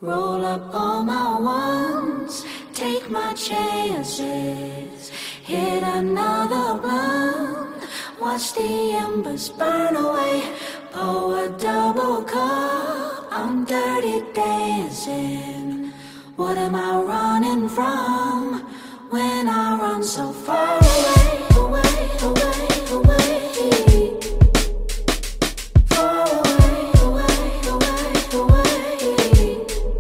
Roll up all my ones, take my chances, hit another blunt, watch the embers burn away, pour a double cup, I'm dirty dancing. What am I running from when I run so far away, away, away, away? Far away, away, away, away.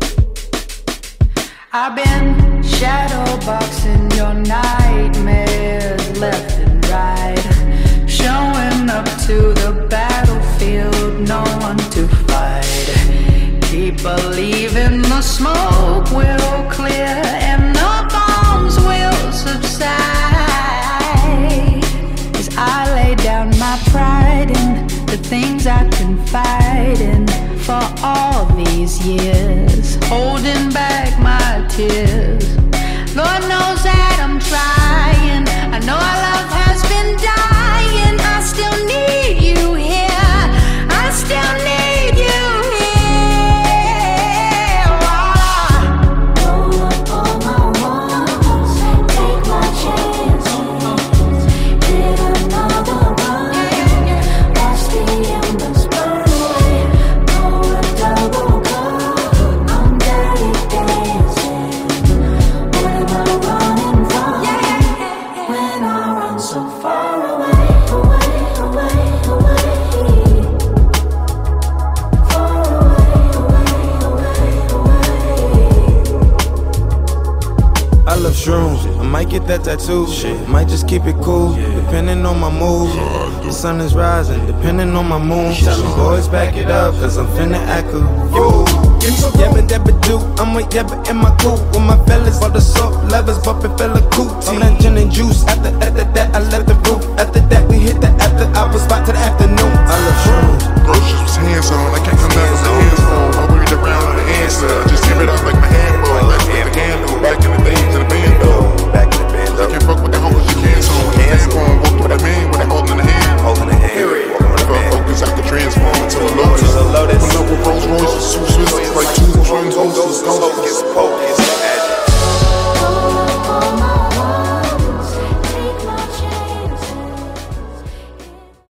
I've been shadow boxing your nightmares left and right, showing up to the battlefield, no one to fight. Keep believing the smoke will clear and the bombs will subside, as I lay down my pride in the things I confide in for all these years, holding back my tears. Lord knows that I'm trying, I know our love has been dying. I still need you here, I still need you here. Roll up all my ones, take my chances, hit another run, watch the embers burn away, pour a double cup, I'm dirty dancing. What am I running from when I run so far away, away, away, away? Far away, away, away, away. I love shrooms, I might get that tattoo. Shit, might just keep it cool, depending on my mood. The sun is rising, depending on my mood. Tell them boys back it up, cause I'm finna act a fool. Yabba dabba do, I'm a yabba in my coupe with my fellas, all the soft levers bumpin' fella cootie. I'm that gin and juice, after that I left the roof. After that we hit the after hours spot to the afternoon. I love shrooms. Groceries was hands on, I can't come down with the hands on. I waited around with the answer, I just give it up like my handball. That's what the handle, back in the days of the band though. Back in the band You though. can't fuck with the homies you can't on. The tampon, walk with a man with a holding the hand. Holding the hand, walking with a man. Focus out the transform to a Lotus. To a Lotus. Pull up with Rolls Royces, two Swiss, like two twin hostess.